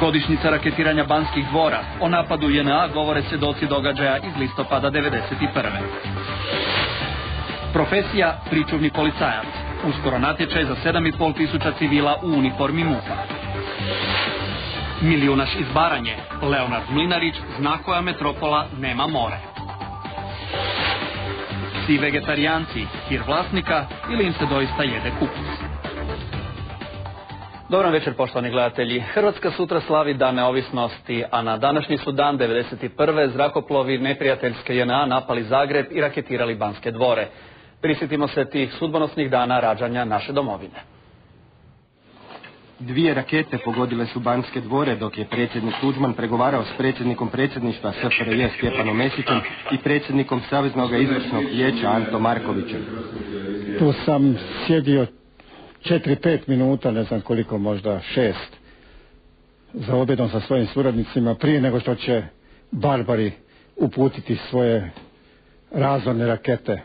Godišnjica raketiranja Banskih dvora. O napadu JNA govore svjedoci događaja iz listopada 1991. Profesija pričuvni policajac. Uskoro natječaj za 7,5 tisuća civila u uniformi MUP-a. Milijunaš iz Baranje. Leonard Mlinarić zna koja metropola nema more. Psi vegetarijanci, hir vlasnika ili im se doista jede kupus? Dobar večer, poštovani gledatelji. Hrvatska sutra slavi Dan neovisnosti, a na današnji su dan 1991. zrakoplovi neprijateljske JNA napali Zagreb i raketirali Banske dvore. Prisjetimo se tih sudbonosnih dana rađanja naše domovine. 2 rakete pogodile su Banske dvore dok je predsjednik Tuđman pregovarao s predsjednikom predsjedništva SFRJ Stjepanom Mesićem i predsjednikom Saveznog izvršnog vijeća Antom Markovićem. Tu sam sjedio 4-5 minuta, ne znam koliko, možda 6, za objedom sa svojim suradnicima prije nego što će barbari uputiti svoje razorne rakete.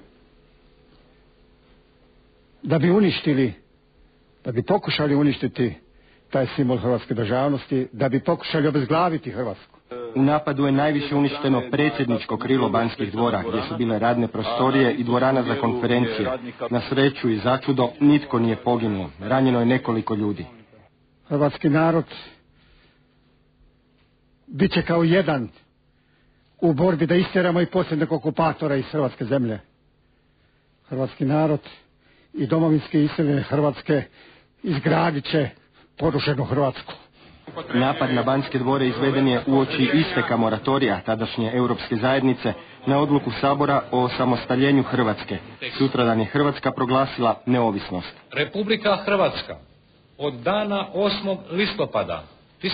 Da bi uništili, da bi pokušali uništiti taj simbol hrvatske državnosti, da bi pokušali obezglaviti Hrvatsku. U napadu je najviše uništeno predsjedničko krilo Banskih dvora, gdje su bile radne prostorije i dvorana za konferencije. Na sreću i začudo nitko nije poginuo. Ranjeno je nekoliko ljudi. Hrvatski narod bit će kao jedan u borbi da istjeramo i posljednjeg okupatora iz hrvatske zemlje. Hrvatski narod i domovinske iseljene Hrvatske izgradit će porušenu Hrvatsku. Napad na Banske dvore izveden je uoči isteka moratorija tadašnje Europske zajednice na odluku Sabora o osamostaljenju Hrvatske. Sutradan je Hrvatska proglasila neovisnost. Republika Hrvatska od dana 8. listopada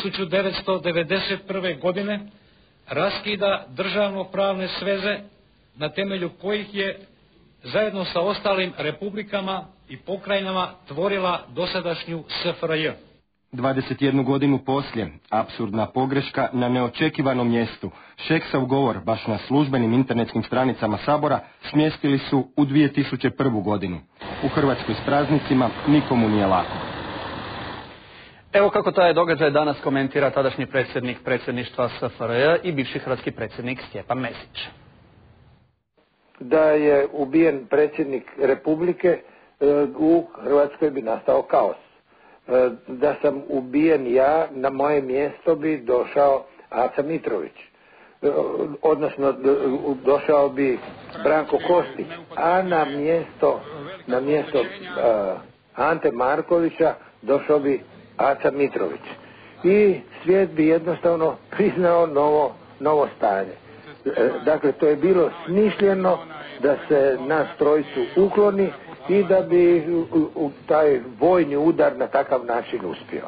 1991. godine raskida državno-pravne sveze na temelju kojih je zajedno sa ostalim republikama i pokrajinama tvorila dosadašnju SFRJ. 21 godinu poslije, apsurdna pogreška na neočekivanom mjestu. Šeksav govor, baš na službenim internetskim stranicama Sabora, smjestili su u 2001. godinu. U Hrvatskoj s praznicima nikomu nije lako. Evo kako taj događaj danas komentira tadašnji predsjednik predsjedništva SFRJ i bivši hrvatski predsjednik Stjepan Mesić. Da je ubijen predsjednik Republike, u Hrvatskoj bi nastao kaos. Da sam ubijen ja, na moje mjesto bi došao Aca Mitrović. Odnosno, došao bi Branko Kostić, a na mjesto Ante Markovića došao bi Aca Mitrović. I svijet bi jednostavno priznao novo stanje. Dakle, to je bilo smišljeno da se nas trojicu ukloni i da bi taj vojni udar na takav način uspio.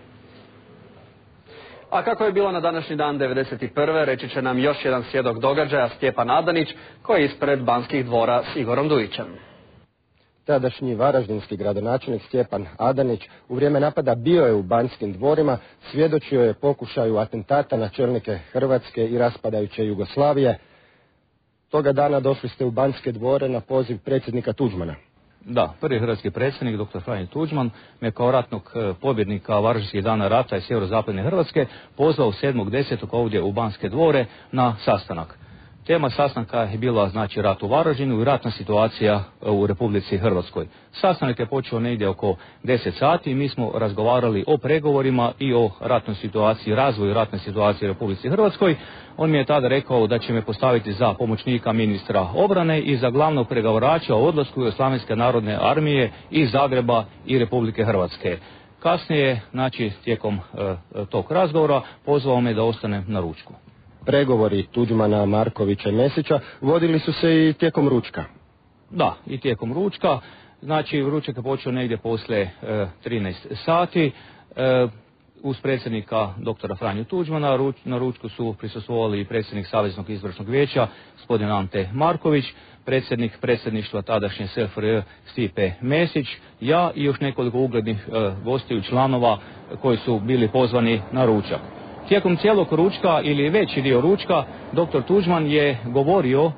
A kako je bilo na današnji dan 1991. reći će nam još jedan svjedok događaja, Stjepan Adanić, koji je ispred Banskih dvora s Igorom Dujićem. Tadašnji varaždinski gradonačelnik Stjepan Adanić u vrijeme napada bio je u Banskim dvorima, svjedočio je pokušaju atentata na čelnike Hrvatske i raspadajuće Jugoslavije. Toga dana došli ste u Banske dvore na poziv predsjednika Tuđmana. Da, prvi hrvatski predsjednik, dr. Franjo Tuđman, me kao ratnog pobjednika Varaždinskih dana rata iz sjeverozapadne Hrvatske pozvao 7.10. ovdje u Banske dvore na sastanak. Tema sastanka je bila, znači, rat u Varaždinu i ratna situacija u Republici Hrvatskoj. Sastanak je počeo negdje oko 10 sati i mi smo razgovarali o pregovorima i o ratnoj situaciji, razvoju ratne situacije u Republici Hrvatskoj. On mi je tada rekao da će me postaviti za pomoćnika ministra obrane i za glavnog pregovarača o odlasku Jugoslavenske narodne armije iz Zagreba i Republike Hrvatske. Kasnije, znači, tijekom tog razgovora pozvao me da ostanem na ručku. Pregovori Tuđmana, Markovića i Mesića vodili su se i tijekom ručka. Da, i tijekom ručka. Znači, ručak je počeo negdje poslije 13 sati. Uz predsjednika doktora Franju Tuđmana na ručku su prisustvovali i predsjednik Saveznog izvršnog vijeća, gospodin Ante Marković, predsjednik predsjedništva tadašnje SFRJ Stipe Mesić, ja i još nekoliko uglednih gostiju članova koji su bili pozvani na ručak. Tijekom cijelog ručka ili veći dio ručka, dr. Tuđman je govorio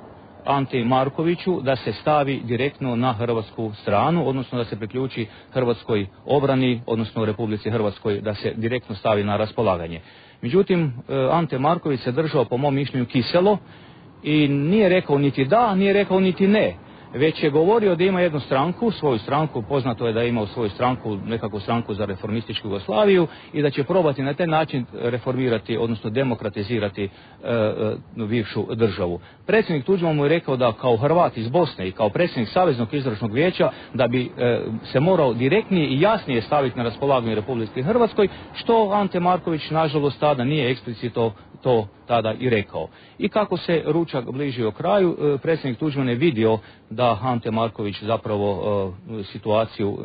Anti Markoviću da se stavi direktno na hrvatsku stranu, odnosno da se priključi hrvatskoj obrani, odnosno Republici Hrvatskoj da se direktno stavi na raspolaganje. Međutim, Ante Marković se držao po mom mišljenju kiselo i nije rekao niti da, nije rekao niti ne. Već je govorio da ima jednu stranku, svoju stranku, poznato je da je imao svoju stranku, nekakvu stranku za reformističku Jugoslaviju i da će probati na taj način reformirati, odnosno demokratizirati bivšu državu. Predsjednik Tuđman mu je rekao da kao Hrvat iz Bosne i kao predsjednik Saveznog izvršnog vijeća da bi se morao direktnije i jasnije staviti na raspolaganje Republici Hrvatskoj, što Ante Marković nažalost tada nije eksplicitno to tada i rekao. I kako se ručak bližio kraju, predsjednik Tuđman je vidio da Ante Marković zapravo situaciju,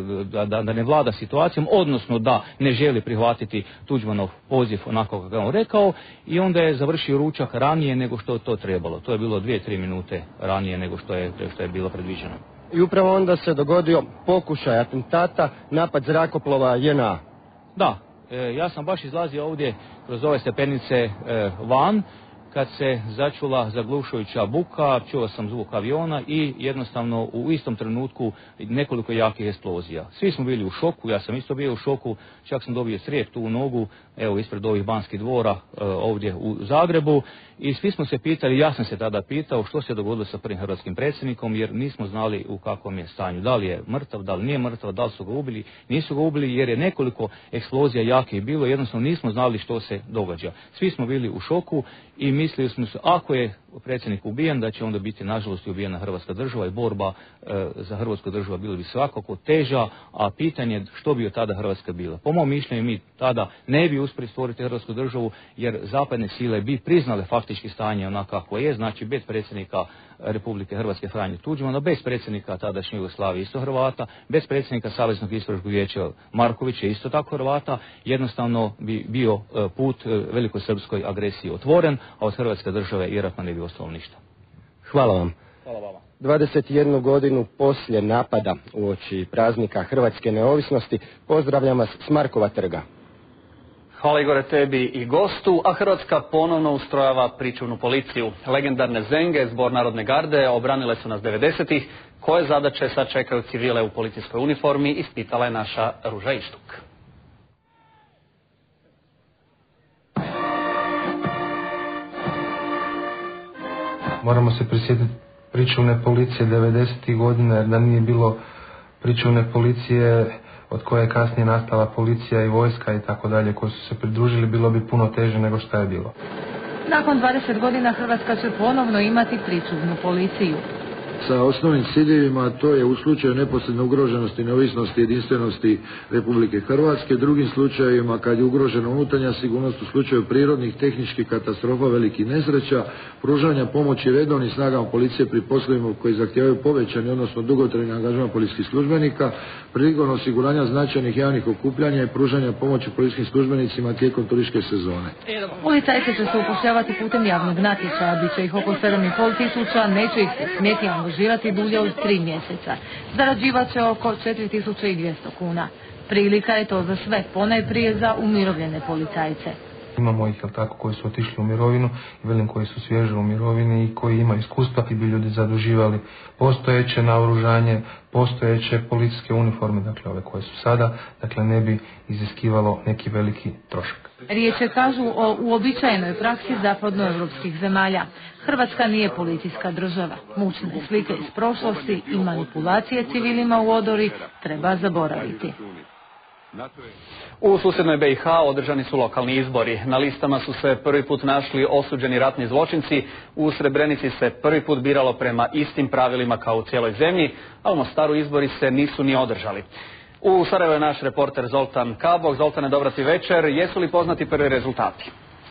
da ne vlada situacijom, odnosno da ne želi prihvatiti Tuđmanov poziv onako kako je on rekao, i onda je završio ručak ranije nego što je to trebalo. To je bilo 2-3 minute ranije nego što je bilo predviđeno. I upravo onda se dogodio pokušaj atentata, napad zrakoplova JNA. Da. Ja sam baš izlazio ovdje kroz ove stepenice van, kad se začula zaglušujuća buka, čuo sam zvuk aviona i jednostavno u istom trenutku nekoliko jakih eksplozija. Svi smo bili u šoku, ja sam isto bio u šoku, čak sam dobio crijep tu u nogu, evo ispred ovih Banskih dvora ovdje u Zagrebu, i svi smo se pitali, ja sam se tada pitao što se dogodilo sa prvim hrvatskim predsjednikom, jer nismo znali u kakvom je stanju, da li je mrtav, da li nije mrtav, da li su ga ubili, nisu ga ubili, jer je nekoliko eksplozija jakih bilo, jednostavno nismo znali što se događa. Svi smo bili u šoku i mislili smo se, ako je predsjednik ubijen, da će onda biti nažalost i ubijena Hrvatska država i borba za Hrvatsku državu bilo bi svakako teža, a pitanje što bi od tada Hrvatska bila. Po mom mišljenju mi tada ne bi uspjeli stvoriti Hrvatsku državu, jer zapadne sile bi priznale faktički stanje onako kako je, znači bez predsjednika Republike Hrvatske Franje Tuđmana, bez predsjednika tadašnje Jugoslavije isto Hrvata, bez predsjednika Saveznog izvršnog vijeća Markovića isto tako Hrvata, jednostavno bi bio put velikosrpskoj agresiji otvoren, a od Hrvatske države vjerojatno ne bi ostalo ništa. Hvala vam. Hvala vama. 21 godinu poslije napada uoči praznika Hrvatske neovisnosti pozdravljam vas s Markova trga. Hvala Igore tebi i gostu, a Hrvatska ponovno ustrojava pričuvnu policiju. Legendarne Zenge, Zbor narodne garde, obranile su nas 90-ih. Koje zadaće sad čekaju civile u policijskoj uniformi, ispitala je naša Ruža Ištuk. Moramo se prisjetiti pričuvne policije 90-ih godina, jer da nije bilo pričuvne policije od koje je kasnije nastala policija i vojska i tako dalje, koji su se pridružili, bilo bi puno teže nego što je bilo. Nakon 20 godina Hrvatska će ponovno imati pričuvnu policiju. Sa osnovnim ciljevima, to je u slučaju neposredne ugroženosti, neovisnosti i jedinstvenosti Republike Hrvatske, drugim slučajevima kad je ugrožena unutarnja sigurnost u slučaju prirodnih, tehničkih katastrofa, velikih nesreća, pružanja pomoći redovnim snagama policije pri poslovima koji zahtijevaju povećani, odnosno dugotrajni angažman policijskih službenika, prilikom osiguranja značajnih javnih okupljanja i pružanja pomoći policijskim službenicima tijekom turističke sezone. Policajci će se upošljavati putem javnog natječaja, bit će ih oko 7,5 tisuća, neće ih se smjeti angažirati dulje od 3 mjeseca. Zarađivat će oko 4200 kuna. Prilika je to za sve, ponajprije za umirovljene policajce. Imamo ih, tako, koji su otišli u mirovinu i velim koji su svježe u mirovini i koji imaju iskustva i bi ljudi zaduživali postojeće naoružanje, postojeće policijske uniforme, dakle ove koje su sada, dakle ne bi iziskivalo neki veliki trošak. Riječ je, kažu, o uobičajenoj praksi zapadnoevropskih zemalja. Hrvatska nije policijska država. Mučne slike iz prošlosti i manipulacije civilima u odori treba zaboraviti. U susjednoj BiH održani su lokalni izbori. Na listama su se prvi put našli osuđeni ratni zločinci. U Srebrenici se prvi put biralo prema istim pravilima kao u cijeloj zemlji, a u Mostaru izbori se nisu ni održali. U Sarajevu je naš reporter Zoltan Kabok. Zoltane, dobro ti večer. Jesu li poznati prvi rezultati?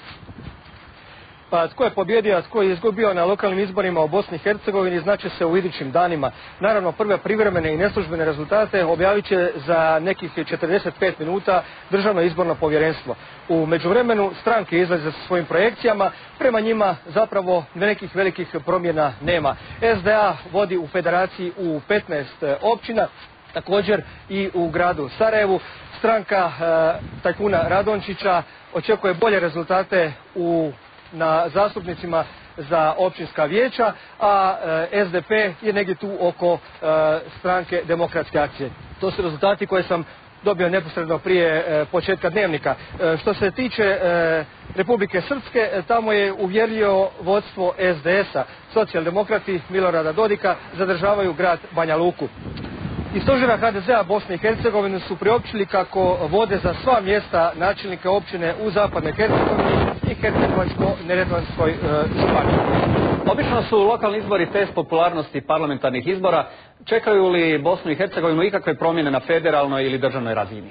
Pa tko je pobjedio, a tko je izgubio na lokalnim izborima u Bosni i Hercegovini znaće se u idućim danima. Naravno, prve privremene i neslužbene rezultate objavit će za nekih 45 minuta Državno izborno povjerenstvo. U međuvremenu stranke izlaze sa svojim projekcijama, prema njima zapravo nekih velikih promjena nema. SDA vodi u federaciji u 15 općina, također i u gradu Sarajevu. Stranka tajkuna Radončića očekuje bolje rezultate na zastupnicima za općinska vijeća, a SDP je negdje tu oko stranke Demokratske akcije. To su rezultati koje sam dobio neposredno prije početka dnevnika. Što se tiče Republike Srpske, tamo je uvjerljivo vodstvo SDS-a. Socijaldemokrati Milorada Dodika zadržavaju grad Banja Luku. Iz stožera HDZ-a Bosne i Hercegovine su priopćili kako vode za sva mjesta načelnika općine u zapadnoj Hercegovini i Hercegovačko-neretvanskoj županiji. Obično su lokalni izbori test popularnosti parlamentarnih izbora. Čekaju li Bosnu i Hercegovinu ikakve promjene na federalnoj ili državnoj razini?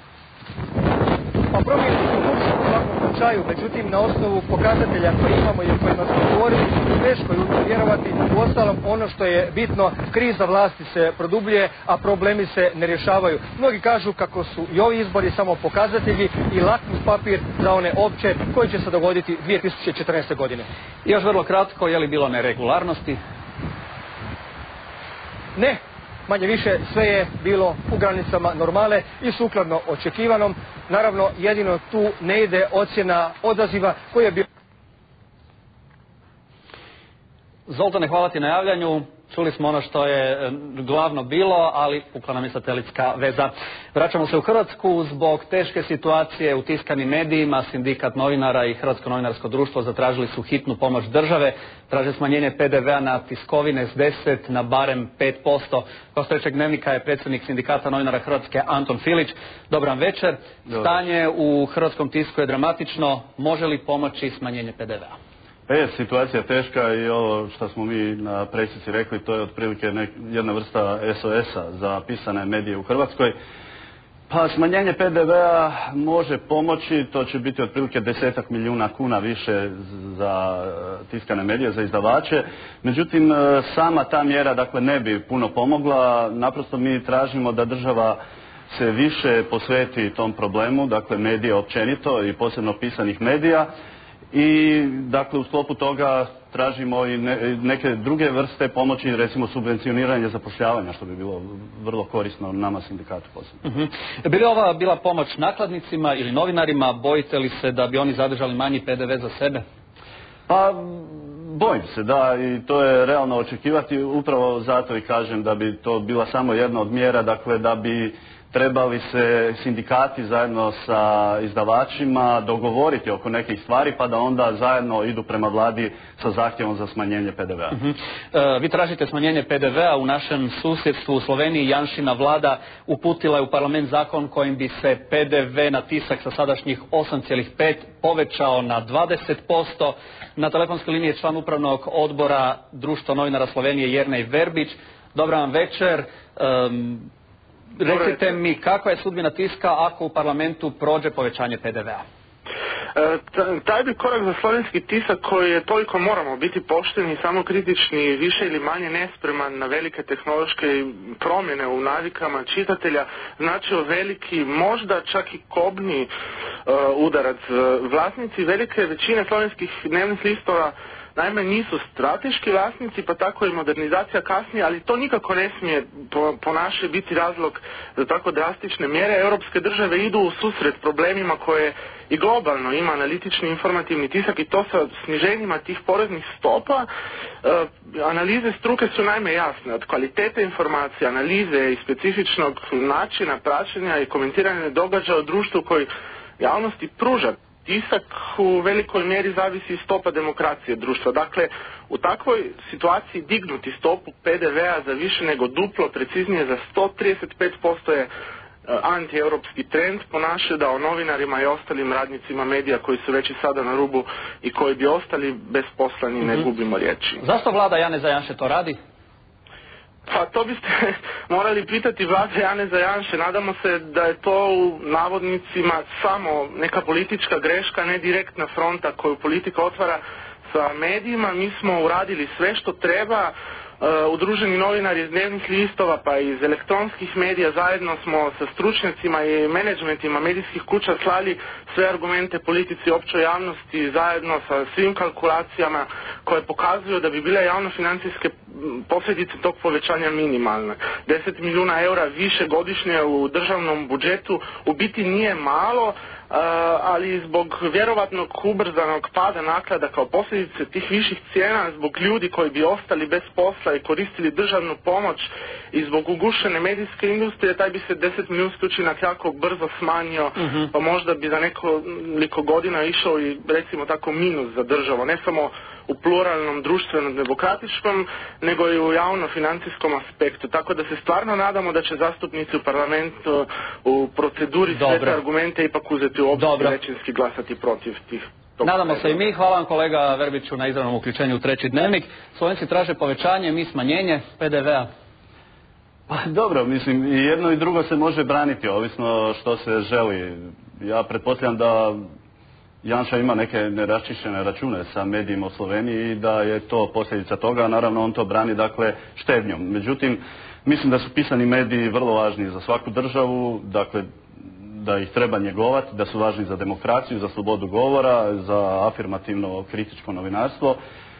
Pa promjene su nužne u svakom slučaju, međutim na osnovu pokazatelja koje imamo i o kojima smo govorili, teško je u to vjerovati. Uostalom, ono što je bitno, kriza vlasti se produbljuje, a problemi se ne rješavaju. Mnogi kažu kako su i ovi izbori samo pokazatelji i lakmus papir za one opće koji će se dogoditi 2014. godine. I još vrlo kratko, je li bilo neregularnosti? Ne, manje više sve je bilo u granicama normale i sukladno očekivanom. Naravno, jedino tu ne ide ocjena odaziva koji je bio... Zoltane, hvala ti na javljanju. Čuli smo ono što je glavno bilo, ali pukla nam je satelitska veza. Vraćamo se u Hrvatsku. Zbog teške situacije u tiskanim medijima, Sindikat novinara i Hrvatsko novinarsko društvo zatražili su hitnu pomoć države. Traže smanjenje PDV-a na tiskovine s 10 na barem 5%. Gost dnevnika je predsjednik Sindikata novinara Hrvatske Anton Filić. Dobar večer. Stanje u hrvatskom tisku je dramatično. Može li pomoći smanjenje PDV-a? Situacija je teška i ovo što smo mi na presici rekli, to je otprilike jedna vrsta SOS-a za pisane medije u Hrvatskoj. Pa smanjenje PDV-a može pomoći, to će biti otprilike 10 milijuna kuna više za tiskane medije, za izdavače. Međutim, sama ta mjera dakle ne bi puno pomogla, naprosto mi tražimo da država se više posveti tom problemu, dakle medije općenito i posebno pisanih medija. I dakle u sklopu toga tražimo i neke druge vrste pomoći, recimo subvencioniranje zapošljavanja, što bi bilo vrlo korisno nama sindikatu posebno. Bi li ova bila pomoć nakladnicima ili novinarima? Bojite li se da bi oni zadržali manji PDV za sebe? Pa bojim se, da, i to je realno očekivati, upravo zato i kažem da bi to bila samo jedna od mjera, dakle da bi trebali se sindikati zajedno sa izdavačima dogovoriti oko nekih stvari, pa da onda zajedno idu prema vladi sa zahtjevom za smanjenje PDV-a. Vi tražite smanjenje PDV-a. U našem susjedstvu u Sloveniji Janšina vlada uputila je u parlament zakon kojim bi se PDV na tisak sa sadašnjih 8,5 povećao na 20%. Na telefonskoj liniji je član upravnog odbora Društva novinara Slovenije Jernej Verbić. Dobar vam večer. Recite mi, kakva je sudbina tiska ako u parlamentu prođe povećanje PDV-a? Taj bi korak za slovenski tisak koji je toliko, moramo biti pošteni i samokritični, više ili manje nespreman na velike tehnološke promjene u navikama čitatelja, značio veliki, možda čak i kobni udarac. Vlasnici velike većine slovenskih dnevnih listova naime nisu strateški vlasnici, pa tako i modernizacija kasnije, ali to nikako ne smije po naše biti razlog za tako drastične mjere. Europske države idu u susret problemima koje i globalno ima analitični informativni tisak, i to sa sniženjima tih poreznih stopa. Analize struke su naime jasne, od kvalitete informacije, analize i specifičnog načina praćenja i komentiranja događaja u društvu koji javnosti pruža tisak u velikoj mjeri zavisi stopa demokracije društva. Dakle, u takvoj situaciji dignuti stopu PDV-a za više nego duplo, preciznije za 135% je antieuropski trend. Ponaša da o novinarima i ostalim radnicima medija koji su već i sada na rubu i koji bi ostali bez posla ni ne gubimo riječi. Zašto vlada Janeza Janše to radi? Pa to biste morali pitati vlade Janeza Janše. Nadamo se da je to u navodnicima samo neka politička greška, ne direktna fronta koju politika otvara sa medijima. Mi smo uradili sve što treba. Udruženi novinari iz dnevnih listova pa iz elektronskih medija zajedno smo sa stručnjacima i menadžmentima medijskih kuća slali sve argumente politici, općoj javnosti, zajedno sa svim kalkulacijama koje pokazuju da bi bile javno-financijske posljedice tog povećanja minimalne. 10 milijuna eura više godišnje u državnom budžetu u biti nije malo, ali zbog vjerovatnog ubrzanog pada naklada kao posljedice tih viših cijena, zbog ljudi koji bi ostali bez posla i koristili državnu pomoć i zbog ugušene medijske industrije, taj bi se 10 milijunski učinak jako brzo smanjio, pa možda bi za nekoliko godina išao i recimo tako minus za državu, ne samo u pluralnom, društvenom, demokratičkom, nego i u javno-financijskom aspektu. Tako da se stvarno nadamo da će zastupnici u parlamentu u proceduri sve te argumente ipak uzeti u obzir i većinski glasati protiv tih. Nadamo se i mi. Hvala vam kolega Verbiću na izravnom uključenju u Treći dnevnik. Slovenci traže povećanje, mi smanjenje PDV-a. Pa dobro, mislim, i jedno i drugo se može braniti, ovisno što se želi. Ja pretpostavljam da Janša ima neke neraščišćene račune sa medijima u Sloveniji i da je to posljedica toga, naravno on to brani dakle štednjom. Međutim, mislim da su pisani mediji vrlo važni za svaku državu, dakle da ih treba njegovati, da su važni za demokraciju, za slobodu govora, za afirmativno kritičko novinarstvo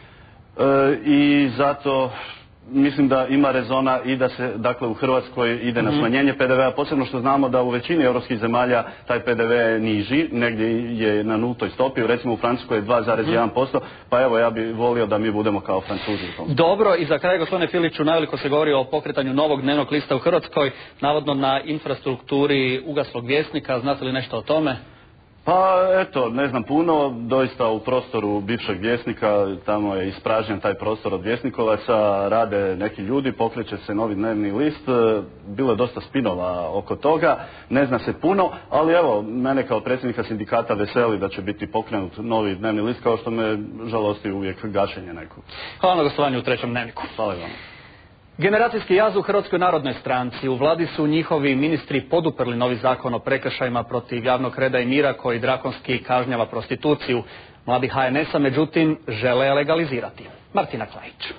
i zato mislim da ima rezona i da se dakle u Hrvatskoj ide na smanjenje PDV-a, posebno što znamo da u većini europskih zemalja taj PDV je niži, negdje je na nultoj stopi, recimo u Francuskoj je 2,1%, pa evo ja bih volio da mi budemo kao Francuzi u tom. Dobro, i za kraj gospodine Filiću, naveliko se govori o pokretanju novog dnevnog lista u Hrvatskoj, navodno na infrastrukturi ugaslog Vjesnika, znate li nešto o tome? Pa eto, ne znam puno, doista u prostoru bivšeg Vjesnika, tamo je ispražnjen taj prostor od Vjesnikovaca, rade neki ljudi, pokreće se novi dnevni list, bilo je dosta spinova oko toga, ne zna se puno, ali evo, mene kao predsjednika sindikata veseli da će biti pokrenut novi dnevni list, kao što me žalosti uvijek gašenje nekog. Hvala na gostovanju u Trećem dnevniku. Hvala vam. Generacijski jaz u Hrvatskoj narodnoj stranci. U vladi su njihovi ministri poduprli novi zakon o prekršajima protiv javnog reda i mira koji drakonski kažnjava prostituciju. Mladi HNS-a međutim žele legalizirati. Martina Klajić.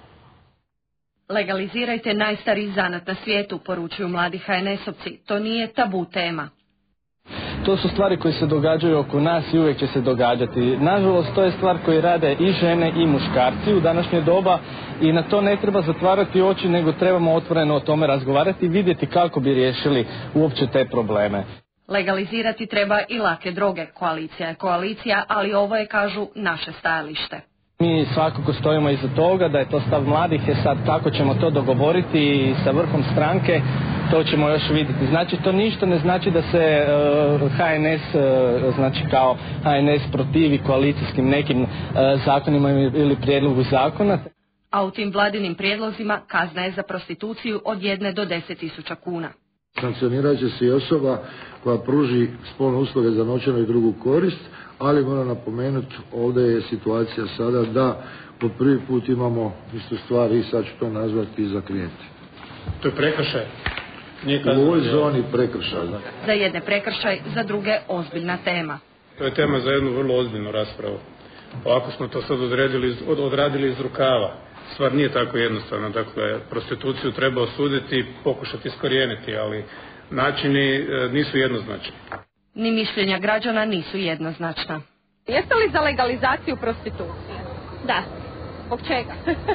Legalizirajte najstariji zanat na svijetu, poručuju mladi HNS-ovci. To nije tabu tema. To su stvari koje se događaju oko nas i uvijek će se događati. Nažalost, to je stvar koju rade i žene i muškarci u današnje doba i na to ne treba zatvarati oči, nego trebamo otvoreno o tome razgovarati i vidjeti kako bi riješili uopće te probleme. Legalizirati treba i lake droge. Koalicija je koalicija, ali ovo je, kažu, naše stajalište. Mi svakako stojimo iza toga da je to stav mladih, sad kako ćemo to dogovoriti sa vrhom stranke, to ćemo još vidjeti. Znači to ništa ne znači da se HNS, znači kao HNS protivi koalicijskim nekim zakonima ili prijedlogu zakona. A u tim vladinim prijedlozima kazna je za prostituciju od 1 do 10.000 kuna. Sankcionirat će se i osoba koja pruži spolne usluge za novčanu i drugu korist, ali moram napomenuti, ovdje je situacija sada da po prvi put imamo istu stvar i sad ću to nazvati i za klijente. To je prekršaj? U ovoj zoni prekršaj. Za jedne prekršaj, za druge ozbiljna tema. To je tema za jednu vrlo ozbiljnu raspravu. Ovako smo to sad odradili iz rukava. Stvar nije tako jednostavna. Dakle, prostituciju treba osuditi i pokušati iskorijeniti, ali načini nisu jednoznačni. Ni mišljenja građana nisu jednoznačna. Jeste li za legalizaciju prostitucije? Da. Zbog čega?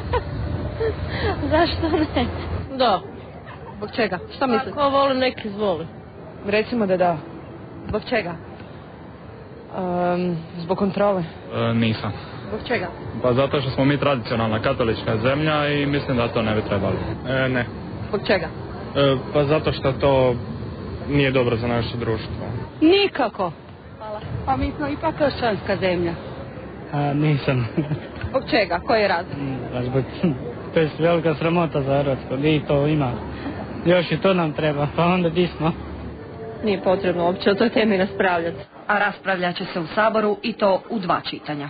Zašto ne? Da. Zbog čega? Što mislite? Ako voli, neki zvoli. Recimo da da. Zbog čega? Zbog kontrole? Nisam. Zbog čega? Pa zato što smo mi tradicionalna katolička zemlja i mislim da to ne bi trebali. Ne. Zbog čega? Pa zato što to nije dobro za naše društvo. Nikako. Hvala. Pa mi smo ipak kršćanska zemlja. Nisam. Zbog čega? Koji je razlog? To je velika sramota za Hrvatsku. Di to ima. Još i to nam treba. Pa onda di smo? Nije potrebno uopće o toj temi raspravljati. A raspravljat će se u Saboru i to u 2 čitanja.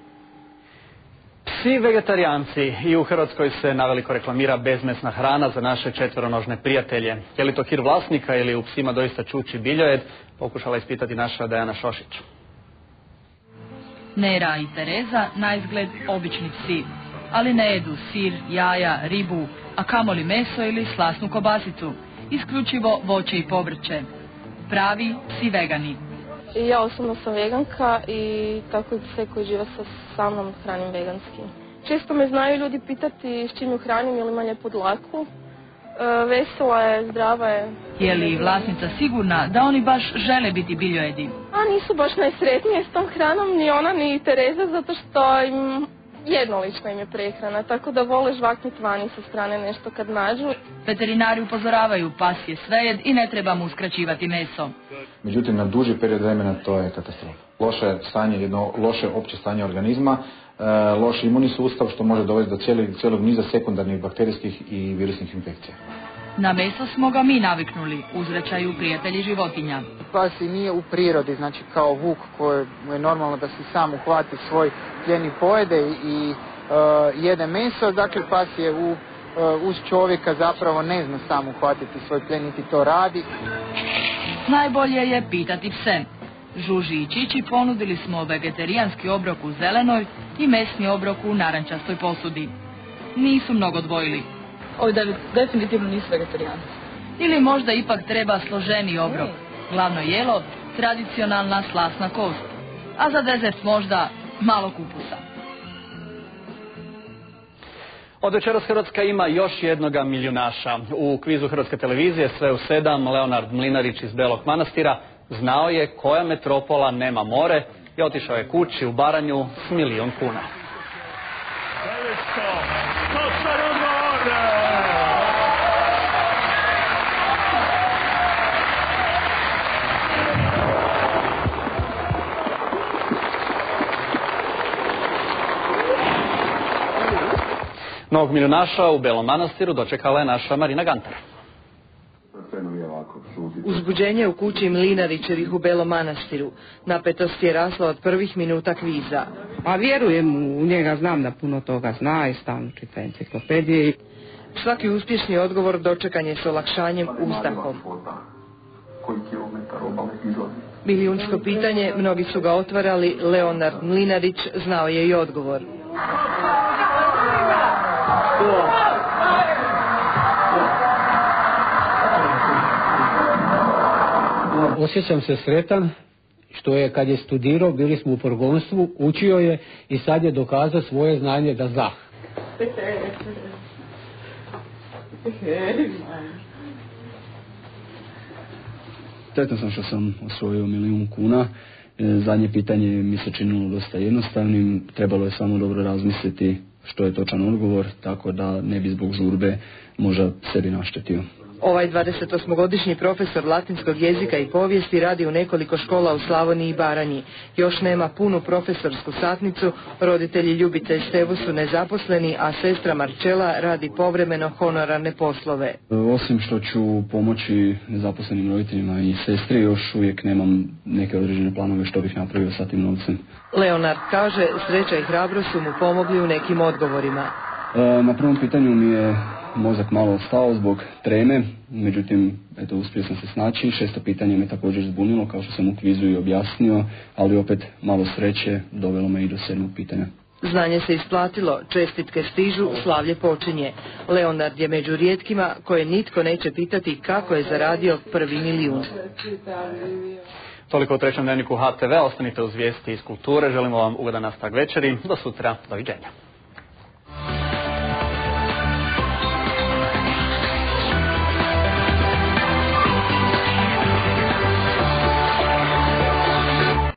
Psi vegetarijanci. I u Hrvatskoj se naveliko reklamira bezmesna hrana za naše četveronožne prijatelje. Je li to hir vlasnika ili u psima doista čuči biljojed? Pokušala ispitati naša Dejana Šošić. Nera i Tereza naizgled obični psi, ali ne jedu sir, jaja, ribu, a kamoli meso ili slasnu kobasicu, isključivo voće i povrće. Pravi psi vegani. Ja osobno sam veganka i tako i pse koji žive sa mnom hranim veganski. Često me znaju ljudi pitati s čim ju hranim ili ima lijepu dlaku, vesela je, zdrava je. Je li vlasnica sigurna da oni baš žele biti biljojedi? A nisu baš najsretnije s tom hranom, ni ona ni Tereza, zato što im jednolična im je prehrana, tako da vole žvakniti vani sa strane nešto kad nađu. Veterinari upozoravaju, pas je svejed i ne treba mu uskraćivati meso. Međutim, na duži period vremena to je katastrofa. Loše stanje, jedno loše opće stanje organizma, loš imunni sustav što može dovesti do cijelog niza sekundarnih bakterijskih i virusnih infekcija. Na meso smo ga mi naviknuli, uzvraćaju prijatelji životinja. Pas i nije u prirodi, znači kao vuk koji mu je normalno da si sam uhvati svoj plijen i pojede i jede meso, dakle pas je uz čovjeka zapravo ne zna sam uhvatiti svoj plijen niti to radi. Najbolje je pitati pse. Žuži i Čiči ponudili smo vegetarijanski obrok u zelenoj i mesni obrok u narančastoj posudi. Nisu mnogo dvojili. Ovi definitivno nisu vegetarijanci. Ili možda ipak treba složeniji obrok. Glavno jelo, tradicionalna slasna kost. A za dezert možda malo kupusa. Od večeras Hrvatska ima još jednoga milijunaša. U kvizu Hrvatske televizije Sve u 7 Leonard Mlinarić iz Belog Manastira znao je koja metropola nema more i otišao je kući u Baranju s 1.000.000 kuna. Novog milijunaša u Belom Manastiru dočekala je naša Marina Gantar. Uzbuđenje u kući Mlinarićevih u Belom Manastiru. Napetost je rasla od prvih minuta kviza. A vjerujem u njega, znam da puno toga zna i stalno čita enciklopedije. Svaki uspješni odgovor dočekan je s olakšanjem, uzdahom. Milijunsko pitanje, mnogi su ga otvarali, Leonard Mlinarić znao je i odgovor. Osjećam se sretan što je kad je studirao, bili smo u progonstvu, učio je i sad je dokazao svoje znanje da zna. Sretan sam što sam osvojio 1.000.000 kuna. Zadnje pitanje mi se činilo dosta jednostavnim. Trebalo je samo dobro razmisliti što je točan odgovor, tako da ne bi zbog žurbe možda sebi naštetio. Ovaj 28-godišnji profesor latinskog jezika i povijesti radi u nekoliko škola u Slavoniji i Baranji. Još nema punu profesorsku satnicu, roditelji Ljubica i Stevo su nezaposleni, a sestra Marčela radi povremeno honorarne poslove. Osim što ću pomoći nezaposlenim roditeljima i sestri, još uvijek nemam neke određene planove što bih napravio sa tim novcem. Leonard kaže, sreća i hrabrost su mu pomogli u nekim odgovorima. Na prvom pitanju mi je mozak malo stao zbog treme, međutim, eto, uspio sam se snaći. 6. pitanje me također zbunilo, kao što sam u kvizu i objasnio, ali opet malo sreće dovelo me i do 7. pitanja. Znanje se isplatilo, čestitke stižu, slavlje počinje. Leonard je među rijetkima koje nitko neće pitati kako je zaradio 1.000.000. Toliko u trećem dnevniku HTV, ostanite uz vijesti iz kulture, želimo vam ugodan nastavak večeri, do sutra, doviđenja.